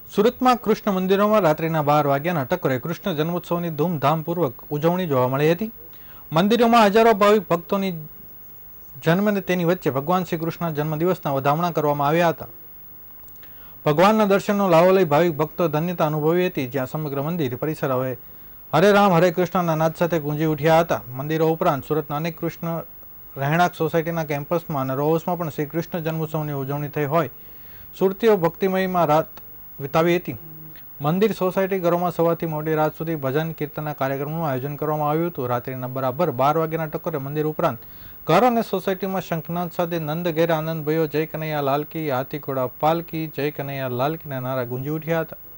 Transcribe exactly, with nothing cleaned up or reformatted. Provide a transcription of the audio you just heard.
સુરતમાં કૃષ્ણ મંદિરોમાં રાત્રિના બાર વાગ્યાના ટકોરે કૃષ્ણ જન્મોત્સવની ધૂમધામપૂર્વક ઉજવણી જોવા મળી હતી. મંદિરોમાં હજારો ભાવિક ભક્તોની જન્મ અને તેની વચ્ચે ભગવાન શ્રી કૃષ્ણના જન્મદિવસના વધામણા કરવામાં આવ્યા હતા. ભગવાનના દર્શનનો લાવો લઈ ભાવિક ભક્તો ધન્યતા અનુભવી હતી, જ્યાં સમગ્ર મંદિર પરિસર હવે હરે રામ હરે કૃષ્ણના નાદ સાથે ગુંજી ઉઠ્યા હતા. મંદિરો ઉપરાંત સુરતના અનેક કૃષ્ણ રહેણાંક સોસાયટીના કેમ્પસમાં અને રો હાઉસમાં પણ શ્રી કૃષ્ણ જન્મોત્સવની ઉજવણી થઈ હોય સુરતીઓ ભક્તિમયમાં રાત વિતાવી હતી. મંદિર સોસાયટી ઘરોમાં સવારથી મોડી રાત સુધી ભજન કીર્તનના કાર્યક્રમનું આયોજન કરવામાં આવ્યું હતું. રાત્રિના બરાબર બાર વાગ્યાના ટકોરે મંદિર ઉપરાંત ઘર અને સોસાયટીમાં શંખનાદ સાથે નંદ ઘેર આનંદ ભયો, જય કનૈયા લાલ કી, હાથી ઘોડા પાલ કી, જય કનૈયા લાલ કીના નારા ગુંજી ઉઠ્યા હતા.